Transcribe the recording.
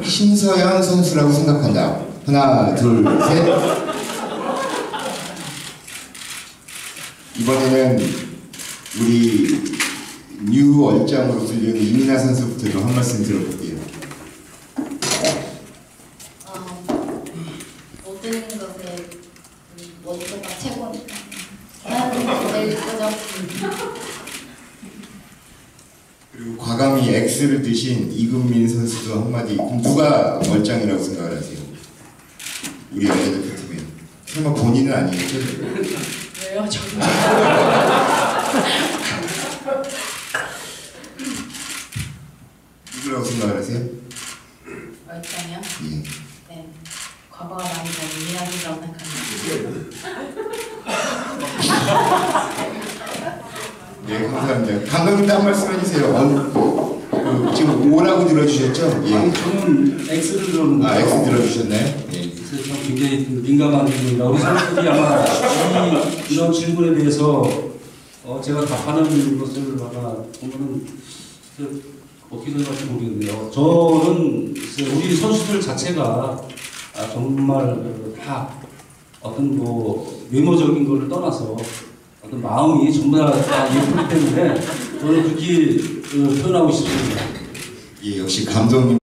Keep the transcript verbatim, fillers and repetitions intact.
신서양 선수라고 생각한다. 하나, 둘, 셋. 이번에는 우리 뉴 얼짱으로 불리는 이민아 선수부터 한 말씀 들어볼게요. 어, 모든 것에 원소가 최고니까 대한민국 제일 이쁘죠. 그리고 과감히 X를 드신 이금민 선수도 한마디. 그럼 누가 얼짱이라고 생각을 하세요? 우리 여자대표팀에. 설마 본인은 아니겠죠? 왜요? 저는 누구라고 생각을 하세요? 얼짱이요? 예. 네, 과거가 많이 더 미안하다고 생각합니다. 네, 감사합니다. 감독님도 한 말씀 해주세요. 어, 그, 지금 오라고 들어주셨죠? 예. 아니, 저는 X를 들었는데. 아, X 들어주셨나요? 예. 그래서 좀 굉장히 민감한 부분이라 우리 사람들이 아마 이, 이런 질문에 대해서 어, 제가 답하는 것을 아마 보면은 어떻게 생각할지 모르겠네요. 저는 우리 선수들 자체가 아, 정말 다 어떤 뭐 외모적인 것을 떠나서 어떤 마음이 전부 다, 다 예쁘기 때문에 저는 그렇게 어, 표현하고 싶습니다. 예, 역시 감독님.